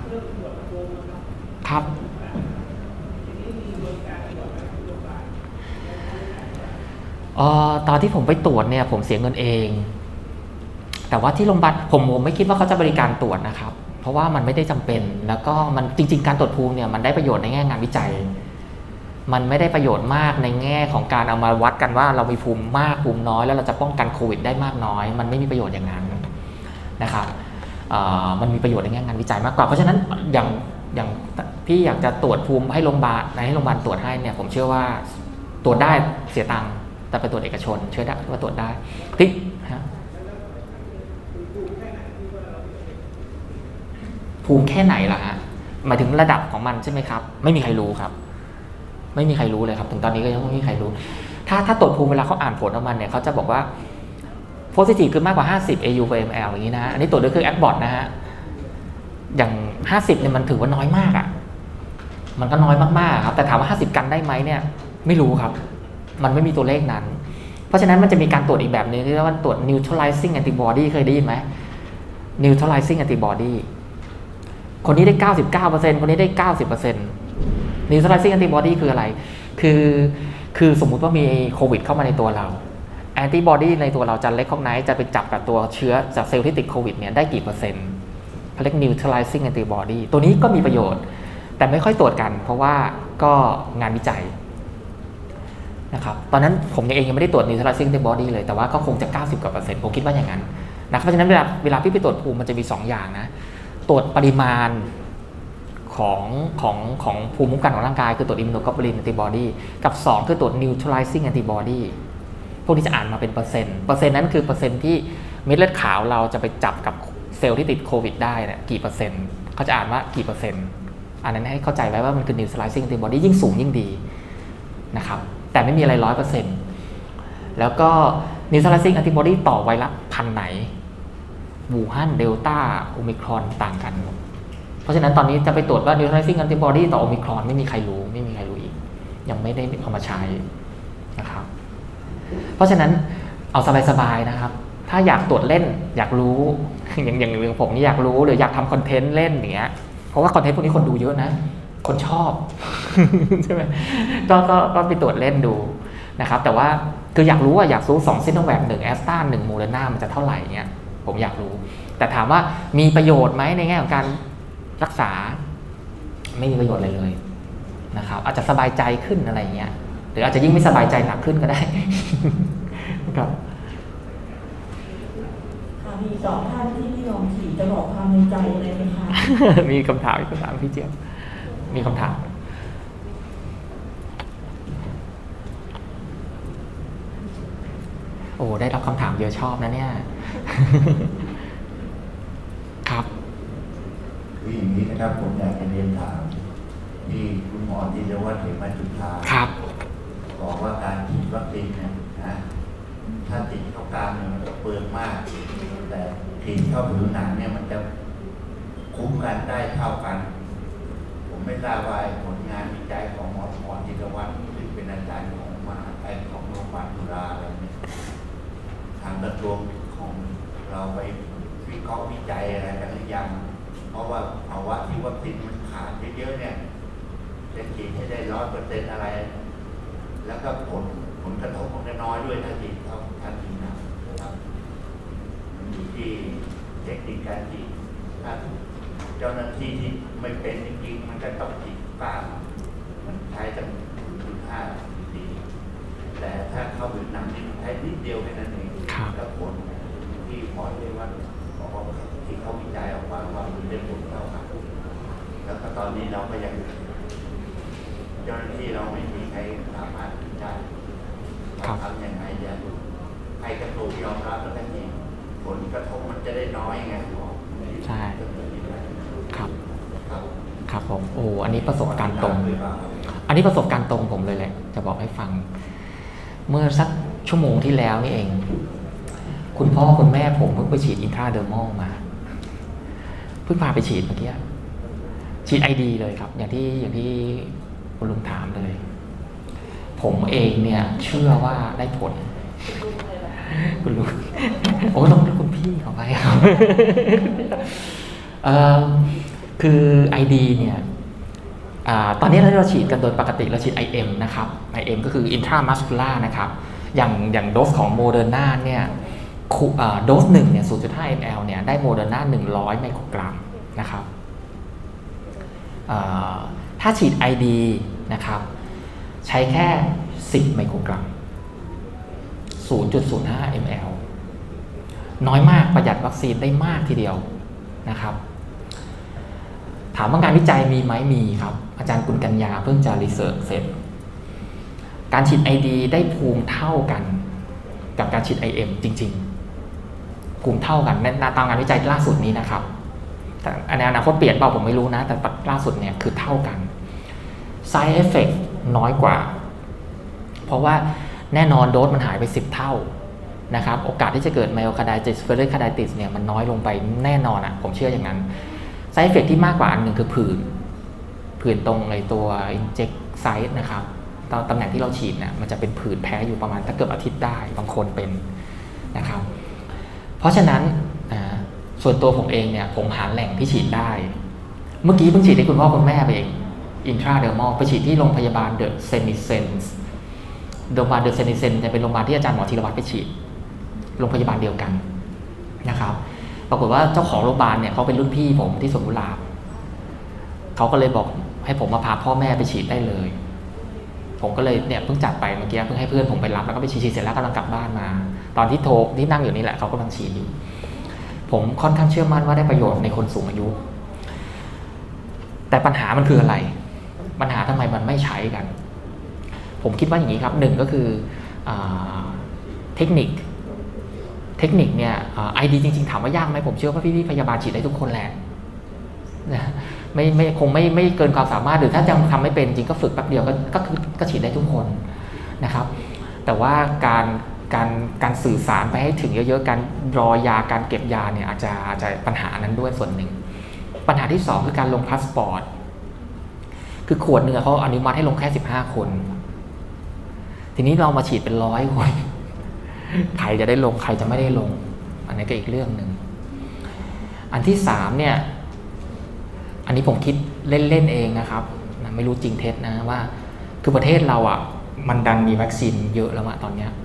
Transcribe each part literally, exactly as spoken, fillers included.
ครับเอ่อตอนที่ผมไปตรวจเนี่ยผมเสียเงินเองแต่ว่าที่โรงพยาบาลผมผมไม่คิดว่าเขาจะบริการตรวจนะครับเพราะว่ามันไม่ได้จำเป็นแล้วก็มันจริงๆการตรวจภูมิเนี่ยมันได้ประโยชน์ในแง่งานวิจัยมันไม่ได้ประโยชน์มากในแง่ของการเอามาวัดกันว่าเรามีภูมิมากภูมิน้อยแล้วเราจะป้องกันโควิดได้มากน้อยมันไม่มีประโยชน์อย่างนั้นนะครับมันมีประโยชน์ในแง่งานวิจัยมากกว่าเพราะฉะนั้นอย่างอย่างพี่อยากจะตรวจภูมิให้โรงพยาบาลให้โรงพยาบาลตรวจให้เนี่ยผมเชื่อว่าตรวจได้เสียตังค์แต่ไปตรวจเอกชนเชื่อได้ว่าตรวจได้ที่ภูมิแค่ไหนล่ะฮะหมายถึงระดับของมันใช่ไหมครับไม่มีใครรู้ครับไม่มีใครรู้เลยครับถึงตอนนี้ก็ยังไม่มีใครรู้ถ้าถ้าตรวจภูมิเวลาเขาอ่านผลออกมาเนี่ยเขาจะบอกว่า positive คือมากกว่าห้าสิบ เอ ยู per เอ็ม แอล อย่างนี้นะอันนี้ตรวจด้วยเครื่อง Abbott นะฮะอย่างห้าสิบเนี่ยมันถือว่าน้อยมากอ่ะมันก็น้อยมากๆครับแต่ถามว่าห้าสิบกันได้ไหมเนี่ยไม่รู้ครับมันไม่มีตัวเลขนั้นเพราะฉะนั้นมันจะมีการตรวจอีกแบบนึงที่เรียกว่าตรวจ neutralizing antibody เคยได้ยินไหม neutralizing antibody คนนี้ได้ เก้าสิบเก้าเปอร์เซ็นต์ คนนี้ได้ เก้าสิบเปอร์เซ็นต์ neutralizing antibody คืออะไรคือคือสมมุติว่ามีโควิดเข้ามาในตัวเราแอนติบอดีในตัวเราจะเล็กข้างในจะไปจับกับตัวเชื้อจากเซลล์ที่ติดโควิดเนี่ยได้กี่เปอร์เซ็นต์เขาเรียก neutralizing antibody ตัวนี้ก็มีประโยชน์แต่ไม่ค่อยตรวจกันเพราะว่าก็งานวิจัยนะครับตอนนั้นผมเองยังไม่ได้ตรวจ neutralizing antibody เลยแต่ว่าก็คงจะเก้าสิบกว่าเปอร์เซ็นต์ผมคิดว่าอย่างนั้นนะเพราะฉะนั้นเวลาเวลาพี่ไปตรวจภูมิมันจะมีสองอย่างนะตรวจปริมาณของของของภูมิคุ้มกันของร่างกายคือตรวจ immunoglobulin antibody กับสองคือตรวจ neutralizing antibodyพวกนี้จะอ่านมาเป็นเปอร์เซ็นต์เปอร์เซ็นต์นั้นคือเปอร์เซ็นต์ที่เม็ดเลือดขาวเราจะไปจับกับเซลล์ที่ติดโควิดได้เนี่ยกี่เปอร์เซ็นต์เขาจะอ่านว่ากี่เปอร์เซ็นต์อันนั้นให้เข้าใจไว้ว่ามันคือ neutralizing antibody ยิ่งสูงยิ่งดีนะครับแต่ไม่มีอะไรร้อยเปอร์เซ็นต์แล้วก็ neutralizing antibody ต่อไวรัสพันธุ์ไหนวูฮั่นเดลต้าโอมิครอนต่างกันเพราะฉะนั้นตอนนี้จะไปตรวจว่า neutralizing antibody ต่อโอมิครอนไม่มีใครรู้ไม่มีใครรู้อีกยังไม่ได้เอามาใช้นะครับเพราะฉะนั้นเอาสบายๆนะครับถ้าอยากตรวจเล่นอยากรู้อย่างอย่างเรื่องผมนี่อยากรู้หรืออยากทำคอนเทนต์เล่นอย่างเงี้ยเพราะว่าคอนเทนต์พวกนี้คนดูเยอะนะคนชอบใช่ไหมก็ก็ก็ไปตรวจเล่นดูนะครับแต่ว่าคืออยากรู้ว่าอยากรู้สองซิโนแวคหนึ่งแอสตราหนึ่งโมเดอร์นามันจะเท่าไหร่เงี้ยผมอยากรู้แต่ถามว่ามีประโยชน์ไหมในแง่ของการรักษาไม่มีประโยชน์อะไรเลยนะครับอาจจะสบายใจขึ้นอะไรเงี้ยหรืออาจจะยิ่งไม่สบายใจหนักขึ้นก็ได้ครับมีสองท่านที่ไม่ยอมฉีดจะบอกความในใจอะไรไหมคะมีคำถามมีคำถามพี่เจี๊ยบมีคำถามโอ้ได้รับคำถามเยอะชอบนะเนี่ยครับคืออย่างนี้นะครับผมอยากจะเรียนถามที่คุณหมอที่เรียกว่าเข็มจุฬาครับบอกว่าการฉีดวัคซีนเนี่ยนะถ้าติดเข้ากลางเนี่ยมันจะเปลืองมากแต่ฉีดเข้าผิวหนังเนี่ยมันจะคุ้มกันได้เท่ากันผมไม่ทราบว่าผลงานวิจัยของหมอหมอจิรวัฒน์ซึ่งเป็นอาจารย์ของมหาวิทยาลัยของโรงพยาบาลจุฬาอะไรเนี่ยทางกระทรวงของเราไปวิเคราะห์วิจัยอะไรกันหรือยังเพราะว่าภาวะที่วัคซีนมันขาดเยอะๆเนี่ยจะฉีดให้ได้ร้อยเปอร์เซ็นต์อะไรแล้วก็ผลผลกระทบมันก็น้อยด้วยถ้าฉีดเข้าทันทีนะครับมันอยู่ที่เทคนิคการฉีดถ้าเจ้าหน้าที่ที่ไม่เป็นจริงๆมันก็ต้องฉีดกล้ามมันใช้ตั้งจุดห้าดีแต่ถ้าเข้าผิวหนังนี่ใช้นิดเดียวแค่นั้นเองแล้วผลที่หมอเรียกว่าบอกว่าที่เขาวิจัยออกมาว่ามันได้ผลเท่ากันแล้วก็ตอนนี้เราก็ยังเจ้าหน้าที่เราไม่มีใครสามารถวิจัยทำยังไงจะให้กระทรวงยอมรับแล้วก็จริงผลกระทบมันจะได้น้อยไงใช่ครับครับผมโอ้อันนี้ประสบการณ์ตรงอันนี้ประสบการณ์ตรงผมเลยแหละจะบอกให้ฟังเมื่อสักชั่วโมงที่แล้วนี่เองคุณพ่อคุณแม่ผมเพิ่งไปฉีดอินทราเดอร์มอลมาเพิ่งพาไปฉีดเมื่อกี้ฉีดไอดีเลยครับอย่างที่อย่างที่คุณลุงถามเลยผมเองเนี่ยเชื่อว่าได้ผลคุณลุงโอ้ต้องคุณพี่ขอไปครับคือ ไอ ดี เนี่ยอตอนนี้เราฉีดกันโดยปกติเราฉีด ไอ เอ็ม นะครับ ไอ เอ็ม ก็คือ intramuscular นะครับอย่างอย่างโดสของโมเดอร์นาเนี่ยโดสหนึ่งเนี่ย ศูนย์จุดห้า มิลลิลิตร เนี่ยได้โมเดอร์นาหนึ่งร้อยไมโครกรัมนะครับถ้าฉีด ไอ ดี นะครับใช้แค่สิบไมโครกรัม ศูนย์จุดศูนย์ห้า มิลลิลิตร น้อยมากประหยัดวัคซีนได้มากทีเดียวนะครับถามว่างานวิจัยมีไหมมีครับอาจารย์กุลกัญญาเพิ่งจะรีเสิร์ชเสร็จการฉีด ไอ ดี ได้ภูมิเท่ากันกับการฉีด ไอ เอ็ม จริงๆภูมิเท่ากันในตามงานวิจัยล่าสุดนี้นะครับแต่ในอนาคตเปลี่ยนเปล่าผมไม่รู้นะแต่ล่าสุดเนี่ยคือเท่ากัน side effect น้อยกว่าเพราะว่าแน่นอนโดสมันหายไปสิบเท่านะครับโอกาสที่จะเกิด myocarditis pericarditis เนี่ยมันน้อยลงไปแน่นอนอ่ะผมเชื่ออย่างนั้น side effect ที่มากกว่าอันหนึ่งคือผื่นผื่นตรงในตัว inject site นะครับตอนตำแหน่งที่เราฉีดเนี่ยมันจะเป็นผื่นแพ้อยู่ประมาณถ้าเกือบอาทิตย์ได้บางคนเป็นนะครับเพราะฉะนั้นส่วนตัวผมเองเนี่ยผมหาแหล่งที่ฉีดได้เมื่อกี้เพิ่งฉีดให้คุณพ่อคุณแม่ไปเอง intradermal ไปฉีดที่โรงพยาบาลเดอะเซนิเซนส์โรงพยาบาลเดอะเซนิเซนจะเป็นโรงพยาบาลที่อาจารย์หมอธีรวัตรไปฉีดโรงพยาบาลเดียวกันนะครับปรากฏว่าเจ้าของโรงพยาบาลเนี่ยเขาเป็นรุ่นพี่ผมที่สวนกุหลาบเขาก็เลยบอกให้ผมมาพาพ่อแม่ไปฉีดได้เลยผมก็เลยเนี่ยเพิ่งจัดไปเมื่อกี้เพิ่งให้เพื่อนผมไปรับแล้วก็ไปฉีดเสร็จแล้วกำลังกลับบ้านมาตอนที่โทรที่นั่งอยู่นี่แหละเขากำลังฉีดอยู่ผมค่อนข้างเชื่อมั่นว่าได้ประโยชน์ในคนสูงอายุแต่ปัญหามันคืออะไรปัญหาทำไมมันไม่ใช้กันผมคิดว่าอย่างนี้ครับหนึ่งก็คือเทคนิคเทคนิคเนี่ยไอดีจริงๆถามว่ายากไหมผมเชื่อว่าพี่ๆพยาบาลฉีดได้ทุกคนแหละนะไม่ไม่คงไม่ไม่เกินความสามารถหรือถ้ายังทำไม่เป็นจริงก็ฝึกแป๊บเดียวก็ก็คือก็ฉีดได้ทุกคนนะครับแต่ว่าการการการสื่อสารไปให้ถึงเยอะๆการรอยาการเก็บยาเนี่ยอาจจะอาจจะปัญหานั้นด้วยส่วนหนึ่งปัญหาที่สองคือการลงพาสปอร์ตคือขวดหนึ่งเขาอนุมัติให้ลงแค่สิบห้าคนทีนี้เรามาฉีดเป็นร้อยคนใครจะได้ลงใครจะไม่ได้ลงอันนี้ก็อีกเรื่องหนึ่งอันที่สามเนี่ยอันนี้ผมคิดเล่นๆเองนะครับไม่รู้จริงเท็จนะว่าคือประเทศเราอ่ะมันดันมีวัคซีนเยอะแล้วอะตอนเนี้ย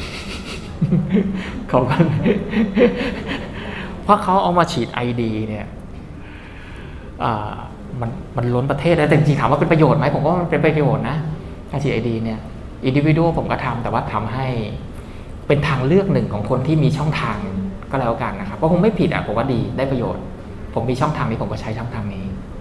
เขาก็เพราะเขาเอามาฉีด ไอ ดี เนี่ยมันมันล้นประเทศแล้วแต่จริงๆถามว่าเป็นประโยชน์ไหมผมว่ามันเป็นประโยชน์นะการฉีด ไอ ดี เนี่ยอินดิวิวผมก็ทำแต่ว่าทำให้เป็นทางเลือกหนึ่งของคนที่มีช่องทางก็แล้วกันนะครับก็คงไม่ผิดอ่ะผมว่าดีได้ประโยชน์ผมมีช่องทางนี้ผมก็ใช้ช่องทางนี้